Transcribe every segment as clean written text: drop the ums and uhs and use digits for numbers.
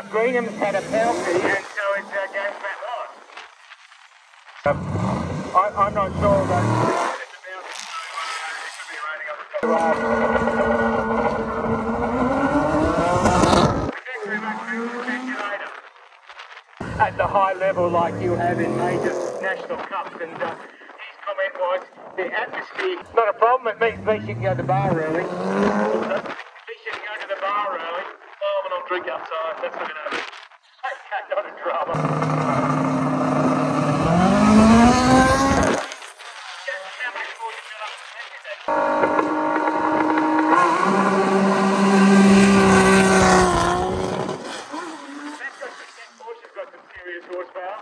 Mark Greenham's had a penalty, and so it goes back on. I'm not sure that it's about it, should be raining on the top. Thanks very much, Phil. We'll catch you later. At the high level like you have in major national cups, and his comment was the atmosphere. Not a problem, it means you can go to the bar early. At least you can go to the bar early. Oh, but I'll drink outside, that's not going to happen. Okay, not a drama. Just how much more you got up to make it that? That Porsche's got some serious horsepower.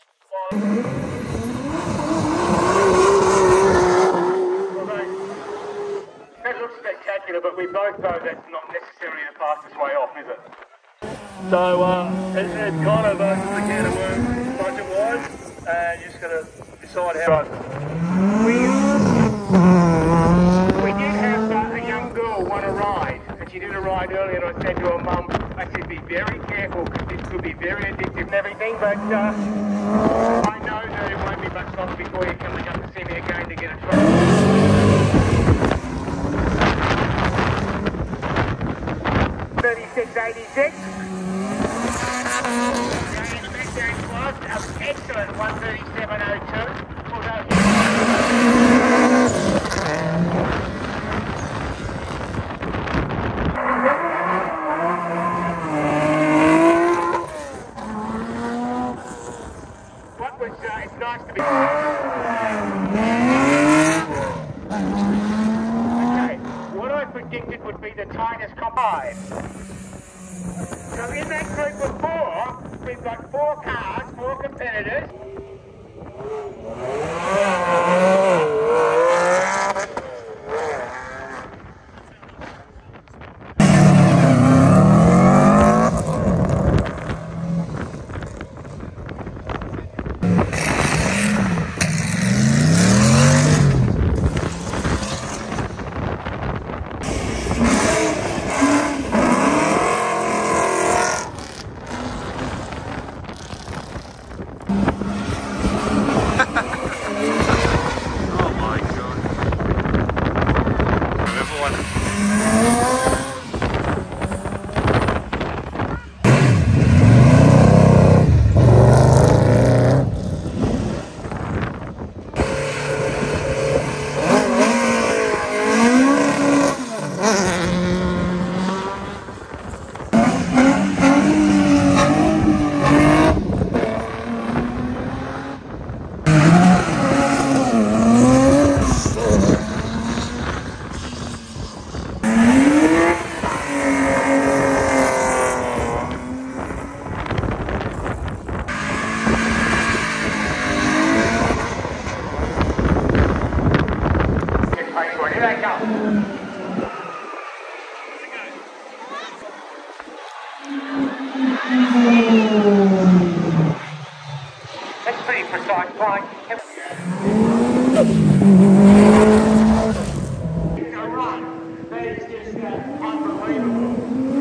That looks spectacular, but we both know that's not necessarily the fastest way off, is it? So, it's kind of a can of worms budget-wise, and you just got to decide how. We did have a young girl want to ride, and she did a ride earlier, and I said to her mum, I said, be very careful, because this could be very addictive and everything, but I know that it won't be much longer before you're coming up to see me again to get a try. 3686. In the mid-range class, excellent 137.02. What was, it's nice to be... Okay, what I predicted would be the tightest combine. So in that group of four, we've got 4 cars, 4 competitors. That's pretty precise flying. That is just unbelievable.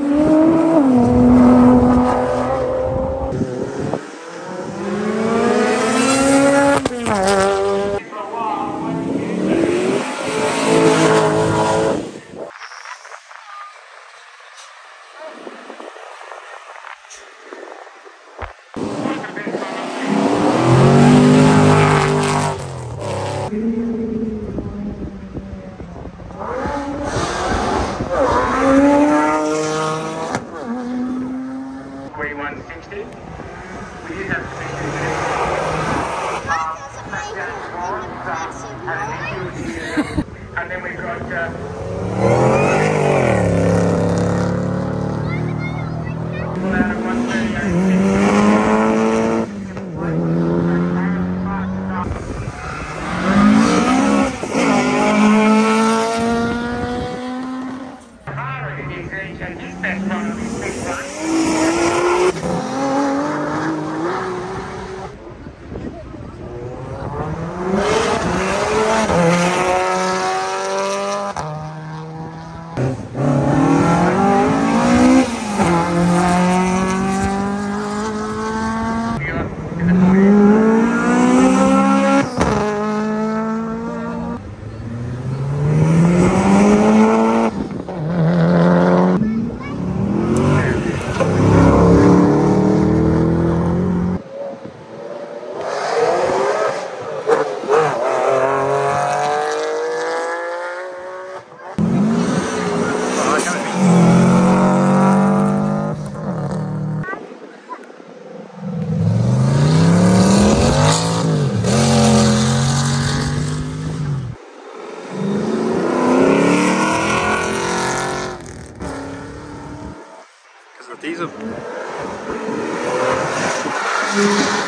And then we've got out of 138. diesel.